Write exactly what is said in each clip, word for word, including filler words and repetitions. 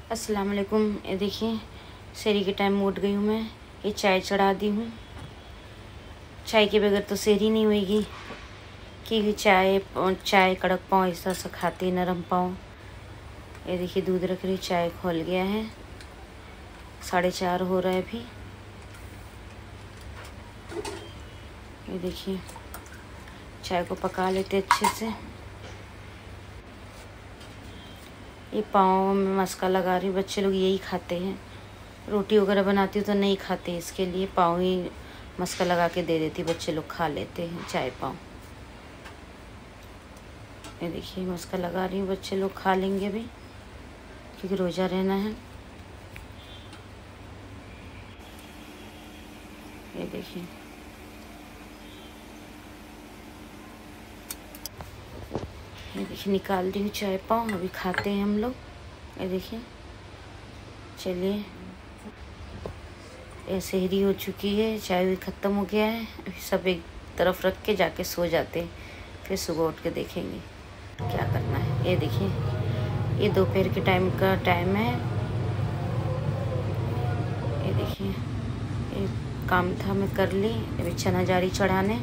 अस्सलाम वालेकुम। ये देखिए शहरी के टाइम उठ गई हूँ मैं। ये चाय चढ़ा दी हूँ। चाय के बगैर तो शहरी नहीं होएगी, क्योंकि चाय चाय कड़क पाँव ऐसा सा खाते नरम पाँव। ये देखिए दूध रख रही, चाय खोल गया है। साढ़े चार हो रहा है अभी। ये देखिए चाय को पका लेते अच्छे से। ये पाँव में मस्का लगा रही हूँ, बच्चे लोग यही खाते हैं। रोटी वगैरह बनाती हूँ तो नहीं खाते, इसके लिए पाँव ही मस्का लगा के दे देती, बच्चे लोग खा लेते हैं चाय पाँव। ये देखिए मस्का लगा रही हूँ, बच्चे लोग खा लेंगे भी, क्योंकि रोज़ा रहना है। ये देखिए ये देखिए निकाल दी हूँ चाय पाँव, अभी खाते हैं हम लोग। ये देखिए चलिए, ये शहरी हो चुकी है, चाय भी ख़त्म हो गया है। अभी सब एक तरफ रख के जाके सो जाते हैं, फिर सुबह उठ के देखेंगे क्या करना है। ये देखिए ये दोपहर के टाइम का टाइम है। ये देखिए ये काम था मैं कर ली, अभी चना जारी चढ़ाने।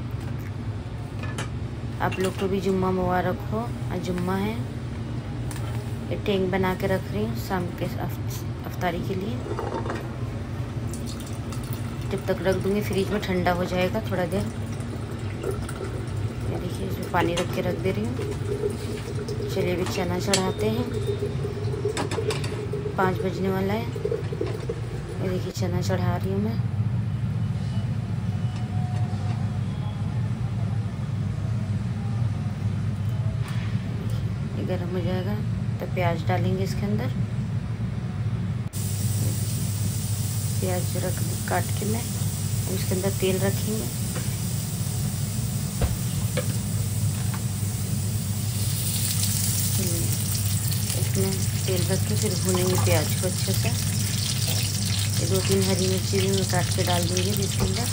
आप लोग को भी जुम्मा मुबारक हो। आज जुम्मा है। ये टेंग बना के रख रही हूँ शाम के अफ्तारी के लिए। जब तक रख दूँगी फ्रिज में ठंडा हो जाएगा थोड़ा देर। ये देखिए इसमें पानी रख के रख दे रही हूँ। चलिए भी चना चढ़ाते हैं, पाँच बजने वाला है। ये देखिए चना चढ़ा रही हूँ मैं। ये गर्म हो जाएगा तो प्याज डालेंगे इसके अंदर। प्याज रख काट के मैं उसके अंदर तेल रखेंगे। इसमें तेल रख के फिर भूनेंगे प्याज को अच्छे से। ये दो तीन हरी मिर्ची भी मैं काट के डाल दूँगी इसके अंदर।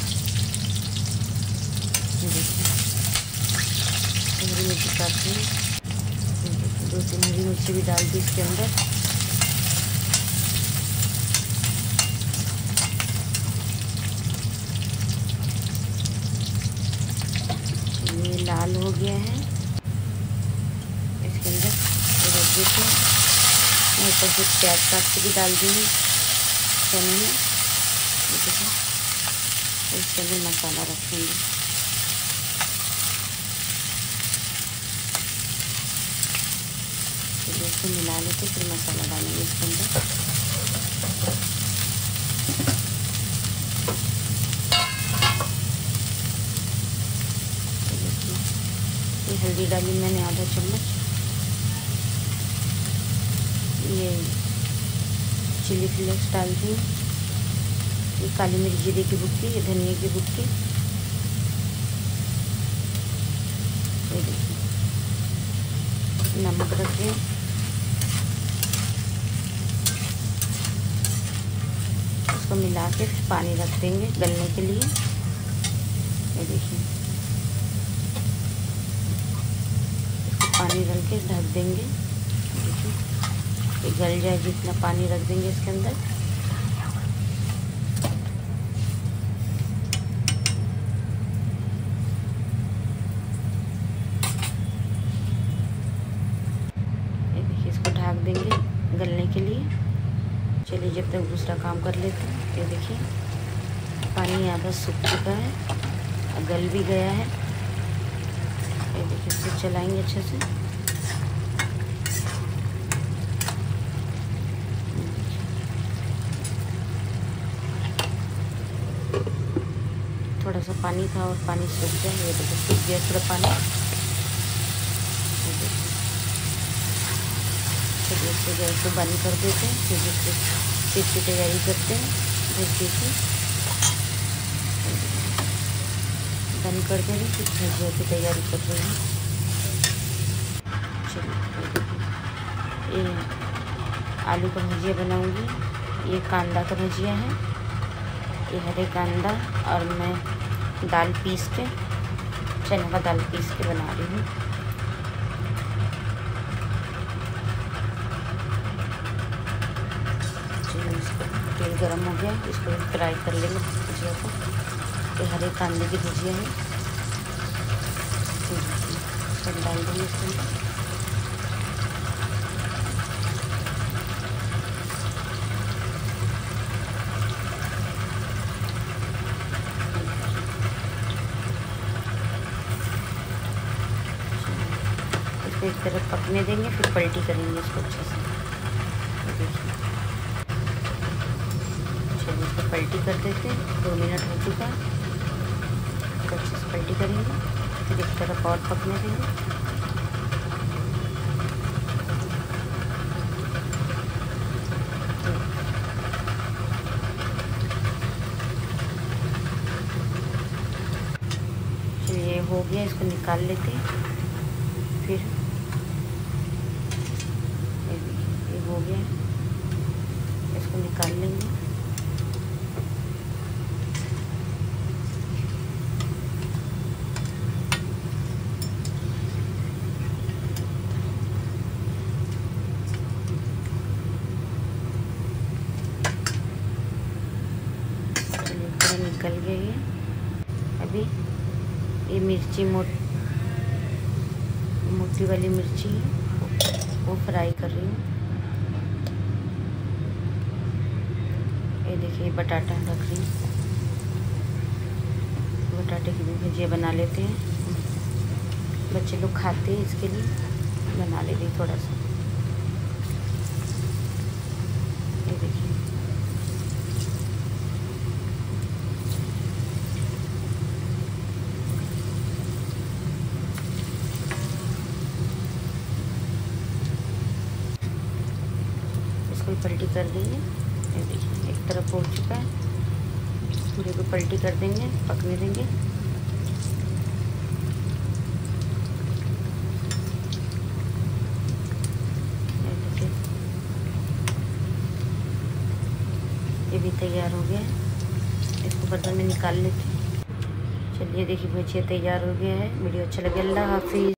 देखिए हरी मिर्ची काट दी, दो तीन हरी मिर्ची भी डाल दी इसके अंदर। ये लाल हो गया है, इसके अंदर रख देते हैं। मैं ऊपर से प्याज काट के भी डाल दूँगी चने में। देखिए इसके अंदर मसाला रखेंगे। चलिए इसको मिला लेते, फिर मसाला डालेंगे इसके अंदर। ये हल्दी डाली मैंने आधा चम्मच। ये चिली फ्लेक्स डाल दी। ये काली मिर्च जीरे की बुट्टी, ये धनिया की बुट्टी। ये देखिए नमक रख दें। उसको मिला के फिर पानी रख देंगे गलने के लिए। ये देखिए पानी डाल के ढक देंगे। देखिए ये गल जाए, जितना पानी रख देंगे इसके अंदर। ये देखिए इसको ढक देंगे गलने के लिए। चलिए जब तक दूसरा काम कर लेते हैं। ये देखिए पानी आधा सूख चुका है, गल भी गया है। ये देखिए इसको चलाएंगे अच्छे से। थोड़ा सा पानी था और पानी सूख गया। ये देखिए सूख गया थोड़ा पानी। चलिए इसको गैस को बंद कर देते हैं, फिर इसको फिर की तैयारी करते हैं। भुजिया की बंद कर दे रही, फिर भुजिया की तैयारी कर रही हूँ। चलिए ये आलू का भुजिया बनाऊंगी। ये कांदा का भुजिया है, ये हरे कांदा, और मैं दाल पीस के चने का दाल पीस के बना रही हूँ। तेल गरम हो गया, इसको फ्राई कर लेंगे भुजिया को। ये हरे कांदे की भुजिया है, सब डाल देंगे इसके अंदर। इसको एक तरफ पकने देंगे, फिर पलटी करेंगे इसको अच्छे से। देखिए, चलिए इसको पलटी कर देते हैं। दो मिनट हो चुका है, इसको अच्छे से पलटी करेंगे, फिर एक तरफ और पकने देंगे। चलिए हो गया, इसको निकाल लेते हैं। फिर ये हो गया, इसको निकाल लेंगे। चलिए पूरा निकल गया ये। अभी ये मिर्ची मोट मोटी वाली मिर्ची है, वो फ्राई कर रही हूँ। ये देखिए बटाटा रख रही हूँ, बटाटे की भी भुजिया बना लेते हैं। बच्चे लोग खाते हैं, इसके लिए बना ले रही थोड़ा सा। ये देखिए इसको पलटी कर देंगे। ये देखिए एक तरफ हो चुका है, पूरे को पलटी कर देंगे, पकने देंगे। ये देखिए ये भी तैयार हो गया है, इसको बर्तन में निकाल लेते हैं। चलिए देखिए भुजिया तैयार हो गया है। वीडियो अच्छा लगे, अल्लाह हाफिज़।